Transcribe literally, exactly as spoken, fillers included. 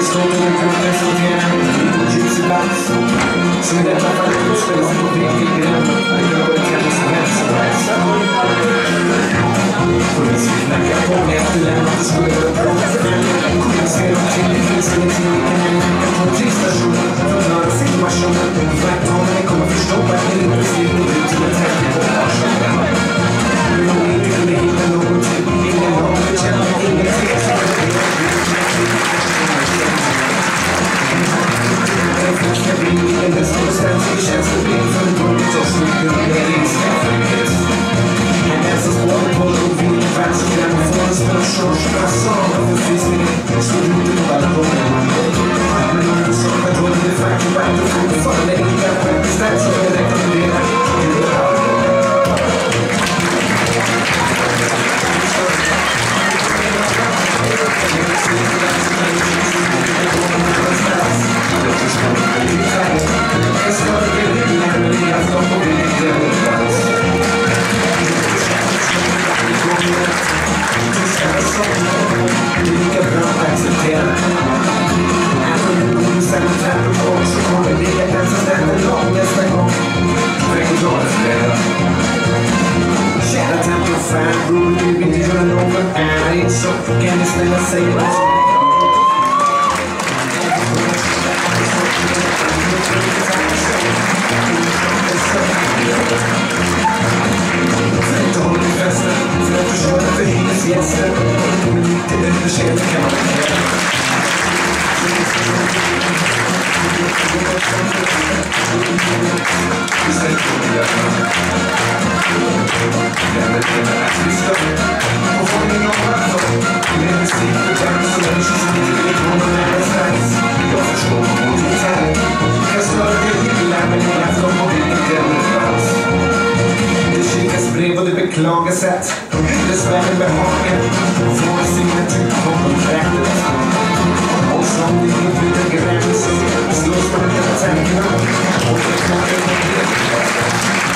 skål och kan presentera en ljus ibland. Som i detta fall utspelar sig på vilken gränd. Det gör det till som helst. Polisen knackar på mig efter lämnat och skulle vara bra. Jag ser dem till det finns ingenting vi kan hänga på en trisstation. Förklara situationen. Verktagarna kommer förstå att det inte slipper ut till en träffning på varsågda. Men om ni inte kunde hitta någonting, ingen har det känner ingenting. Jag blir en nästan bestämd i känslobild för en dåligt och smycker med riksskafferiet. En ensam spår på och vill fans och grämmer får en spörsor strassan och förfrysningen står ute på balkongen. Men någon som har tagit det faktum att du fortfarande inte är på ett bestämt så jag rekommenderar kan ni snälla säga vad som inte håller i festen för att försöka för hyresgäster. Men inte det för sent kan man inte göra. Istället för att göra det är att vi ska och få in några för med musik och dans och människor som inte vill komma nära strax. Jag förstår mot mitt här. Jag stör det illa men jag har flott och vill inte överfalls. Det kikas brev och det beklagar sätt. Det spänner behagen och får signatur på kontraktet. Och som det inflyter gränser slås man hela tankarna och det kan inte bli.